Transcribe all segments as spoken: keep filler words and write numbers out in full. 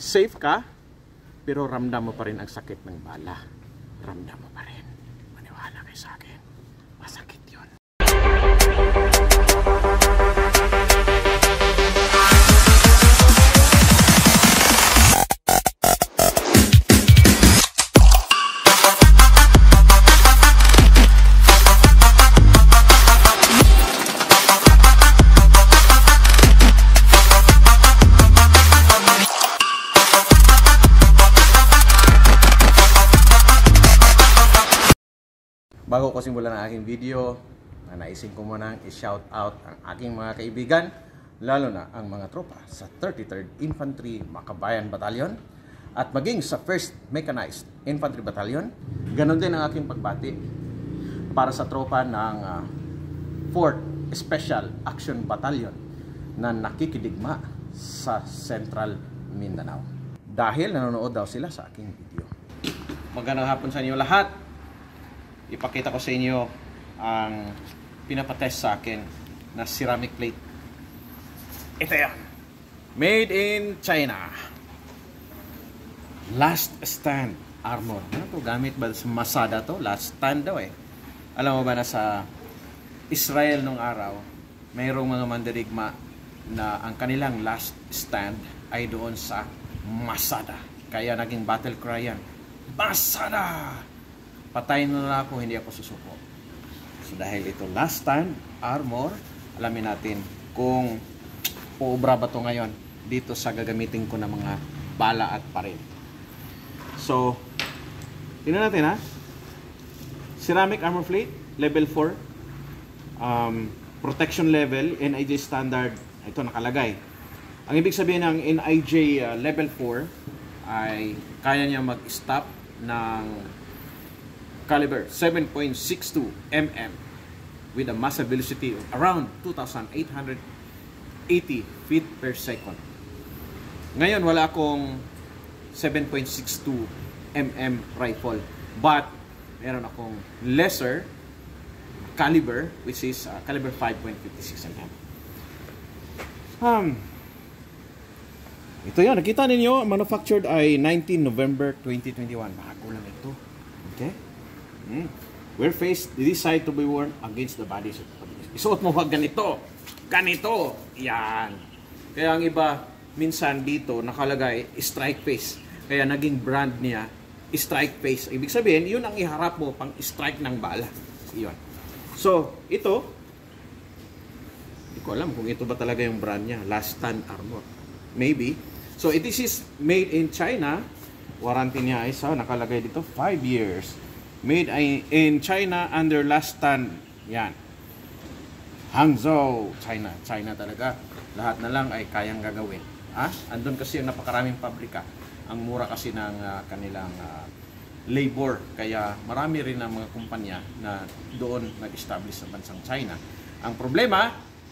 safe ka, pero ramdam mo pa rin ang sakit ng bala. Ramdam mo pa rin. Maniwala kayo sa akin. Masakit yun. Bago ko simulan ang aking video, naisin ko munang i-shout out ang aking mga kaibigan, lalo na ang mga tropa sa thirty-third Infantry Makabayan Battalion at maging sa first Mechanized Infantry Battalion. Ganon din ang aking pagbati para sa tropa ng uh, fourth Special Action Battalion na nakikidigma sa Central Mindanao. Dahil nanonood daw sila sa aking video. Magandang hapon sa inyo lahat. Ipakita ko sa inyo ang pinapatest sa akin na ceramic plate. Ito yan. Made in China. Last Stand Armor. Ano to? Gamit ba sa Masada to? Last Stand daw eh. Alam mo ba na sa Israel nung araw, mayroong mga mandirigma na ang kanilang last stand ay doon sa Masada. Kaya naging battle cry yan. Masada! Patayin na lang ako, hindi ako susuko. So dahil ito last stand armor, alamin natin kung uubra ba ito ngayon dito sa gagamitin ko ng mga bala at paril. So, tingnan natin ha. Ceramic armor plate, level four. Um, protection level, N I J standard, ito nakalagay. Ang ibig sabihin ng N I J uh, level four ay kaya niya mag-stop ng caliber seven point six two millimeter with a massive velocity of around two thousand eight hundred eighty feet per second. Ngayon wala akong seven point six two millimeter rifle, but meron akong lesser caliber which is uh, caliber five point five six millimeter. Um, ito yan, nakita ninyo, manufactured ay nineteen November twenty twenty-one. Bago lang ito. Okay? Hmm. We're faced, this side to be worn against the body. Isuot mo wag ganito. Ganito. Yan. Kaya ang iba, minsan dito nakalagay strike face. Kaya naging brand niya strike face. Ibig sabihin, yun ang iharap mo pang strike ng bala. Yun. So, ito, hindi ko alam kung ito ba talaga yung brand niya. Last Stand Armor. Maybe. So, it is made in China. Warranty niya ay sa nakalagay dito five years. Made in China under Last Stand. Yan. Hangzhou, China. China talaga. Lahat na lang ay kayang gagawin. Ha? Andun kasi yung napakaraming pabrika. Ang mura kasi ng uh, kanilang uh, labor. Kaya marami rin ang mga kumpanya na doon nag-establish sa bansang China. Ang problema,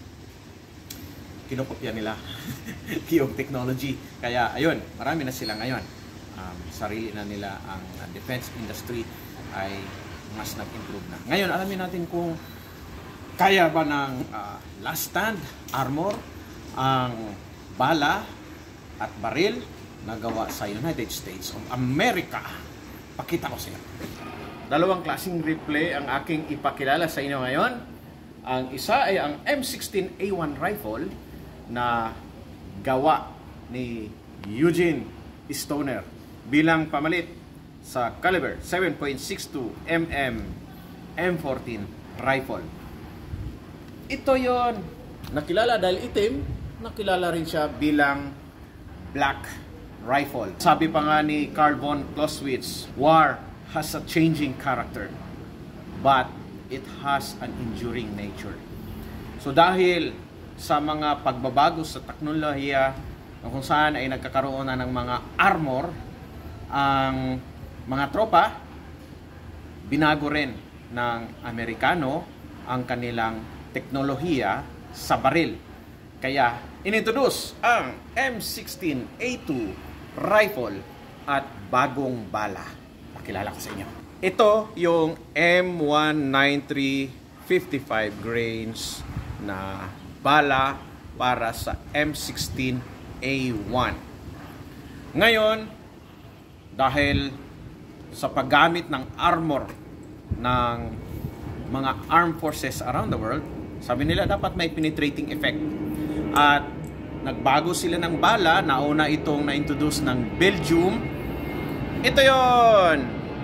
kinukopya nila yung technology. Kaya ayun, marami na sila ngayon. Um, sarili na nila ang uh, defense industry ay mas nag-improve na. Ngayon, alamin natin kung kaya ba ng uh, Last Stand Armor ang bala at baril na gawa sa United States of America. Pakita ko sa inyo. Dalawang klaseng replay ang aking ipakilala sa inyo ngayon. Ang isa ay ang M sixteen A one rifle na gawa ni Eugene Stoner bilang pamalit sa caliber seven point six two millimeter M fourteen rifle. Ito yon. Nakilala dahil itim, nakilala rin siya bilang black rifle. Sabi pa nga ni Carl von Clausewitz, war has a changing character, but it has an enduring nature. So dahil sa mga pagbabago sa teknolohiya kung saan ay nagkakaroon na ng mga armor, ang mga tropa, binago rin ng Amerikano ang kanilang teknolohiya sa baril. Kaya inintroduce ang M sixteen A two rifle at bagong bala. Pakilala ko sa inyo. Ito yung M one ninety-three fifty-five grains na bala para sa M sixteen A one. Ngayon, dahil sa paggamit ng armor ng mga armed forces around the world, sabi nila dapat may penetrating effect. At nagbago sila ng bala. Nauna itong na-introduce ng Belgium. Ito yon,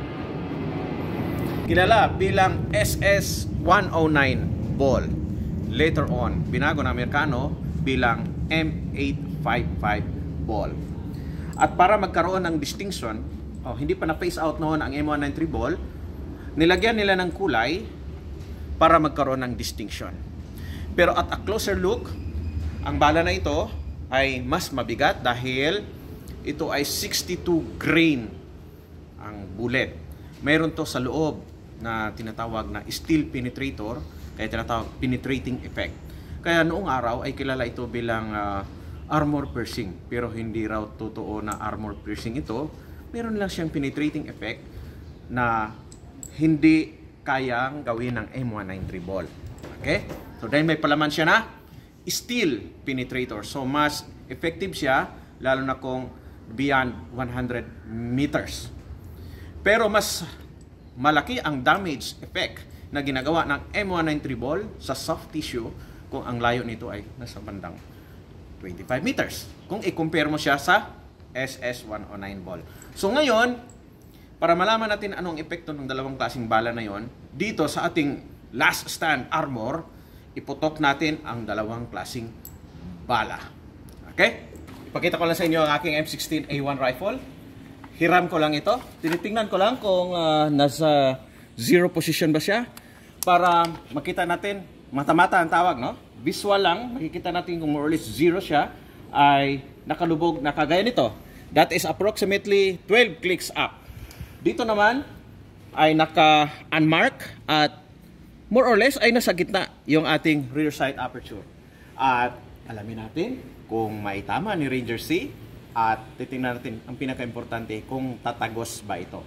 kilala bilang S S one oh nine ball. Later on, binago ng Amerikano bilang M eight fifty-five ball. At para magkaroon ng distinction, oh, hindi pa na-phase out noon ang M one ninety-three ball, nilagyan nila ng kulay para magkaroon ng distinction. Pero at a closer look, ang bala na ito ay mas mabigat dahil ito ay sixty-two grain ang bullet. Mayroon to sa loob na tinatawag na steel penetrator, kaya tinatawag penetrating effect. Kaya noong araw ay kilala ito bilang uh, armor piercing, pero hindi raw totoo na armor piercing ito. Meron lang siyang penetrating effect na hindi kayang gawin ng M one ninety-three ball. Okay? So dahil may palaman siya na steel penetrator, so mas effective siya lalo na kung beyond one hundred meters. Pero mas malaki ang damage effect na ginagawa ng M one ninety-three ball sa soft tissue kung ang layo nito ay nasa bandang twenty-five meters. Kung i-compare mo siya sa S S one oh nine ball. So ngayon, para malaman natin anong epekto ng dalawang klaseng bala na yon, dito sa ating last stand armor, iputok natin ang dalawang klaseng bala. Okay? Ipakita ko lang sa inyo ang aking M sixteen A one rifle. Hiram ko lang ito. Tinitingnan ko lang kung uh, nasa zero position ba siya para makita natin, mata-mata ang tawag, no? Visual lang, makikita natin kung more or less zero siya ay nakalubog na kagaya nito. That is approximately twelve clicks up. Dito naman ay naka-unmark at more or less ay nasa gitna yung ating rear sight aperture. At alamin natin kung may tama ni Ranger C at titingnan natin ang pinaka-importante kung tatagos ba ito.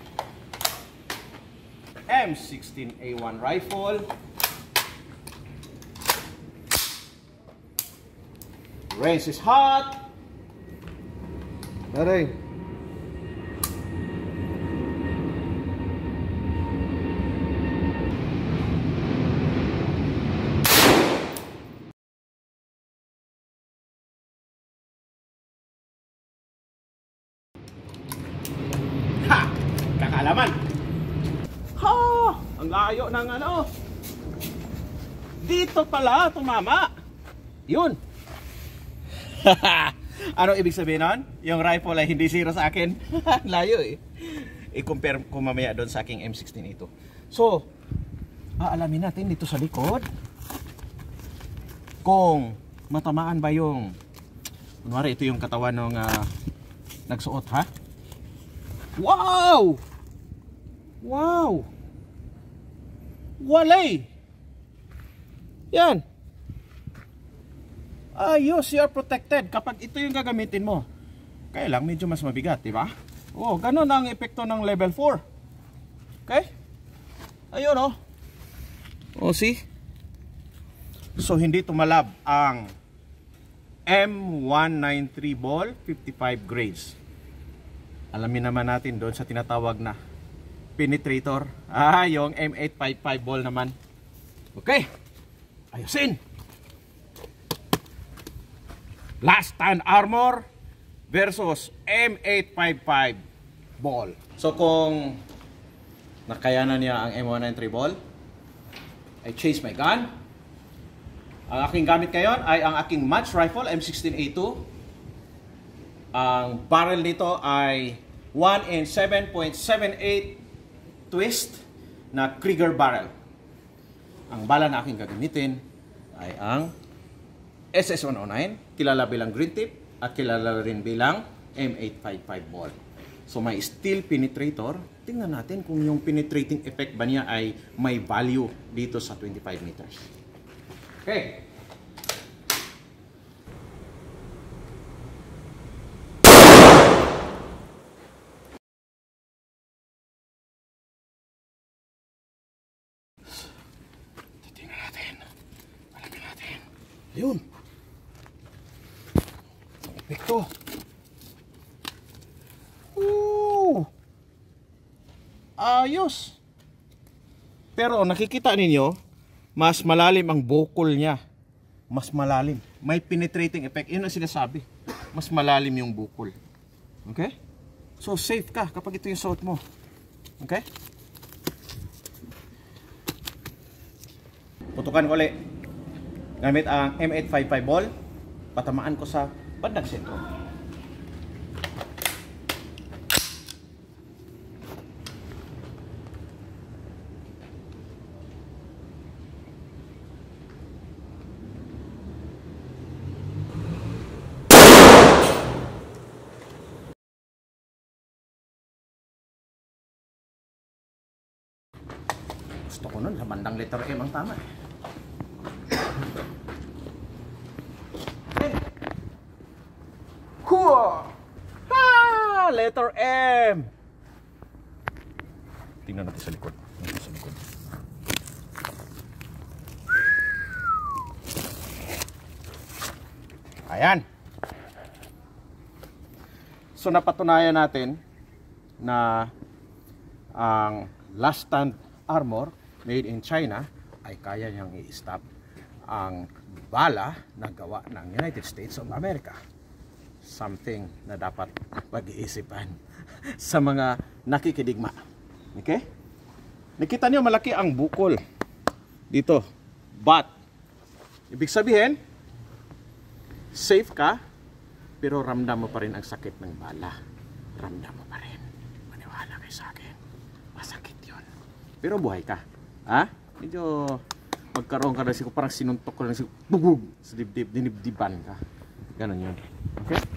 M sixteen A one rifle. Range is hot. Taray. Ha! Kakalaman. Ha! Ang layo ng ano. Dito pala tumama. Yun. Ano ibig sabihin nun? Yung rifle ay hindi zero sa akin. Layo eh. I-compare ko mamaya doon sa aking M sixteen A two. So, aalamin natin dito sa likod kung matamaan ba yung, kunwari ito yung katawan ng uh, nagsuot, ha? Wow! Wow! Walay! Yan! Ayos, you are protected kapag ito yung gagamitin mo. Kaya lang, medyo mas mabigat, di ba? Oh, ganun ang epekto ng level four. Okay? Ayun, oh. Oh, see? So, hindi tumalab ang M one ninety-three ball, fifty-five grades. Alamin naman natin doon sa tinatawag na penetrator. Ah, yung M eight fifty-five ball naman. Okay. Ayusin. Last stand armor versus M eight fifty-five ball. So kung nakayanan niya ang M one ninety-three ball, I chase my gun. Ang aking gamit ngayon ay ang aking match rifle M sixteen A two. Ang barrel nito ay one and seven point seven eight twist na Krieger barrel. Ang bala na aking gagamitin ay ang S S one oh nine, kilala bilang green tip at kilala rin bilang M eight fifty-five ball. So may steel penetrator. Tingnan natin kung yung penetrating effect ba niya ay may value dito sa twenty-five meters. Okay. Tingnan natin. Alamin natin. Ayun. Epekto. ayos. Pero nakikita ninyo, mas malalim ang bukol niya. Mas malalim. May penetrating effect. Yun ang sinasabi. Mas malalim yung bukol. Okay? So safe ka kapag ito yung suot mo. Okay? Putukan ko ulit. Gamit ang M eight fifty-five ball. Patamaan ko sa bandang sentro. Gusto ko nun, sa bandang letter M ang tama. Cool! Ha! Letter M! Tingnan natin sa likod. Tingnan sa likod. Ayan. So napatunayan natin na ang last stand armor made in China ay kaya niyang i-stop ang bala na gawa ng United States of America. Something na dapat pag-iisipan sa mga nakikidigma. Okay? Nakita niyo malaki ang bukol dito. But ibig sabihin, safe ka, pero ramdam mo pa rin ang sakit ng bala. Ramdam mo pa rin. Maniwala kayo sa akin. Masakit yun. Pero buhay ka. Ha? Medyo magkaroon ka na siguro, parang sinuntok ko na siguro, bugug sa dibdib, dinibdiban ka. Ganon yun. Okay?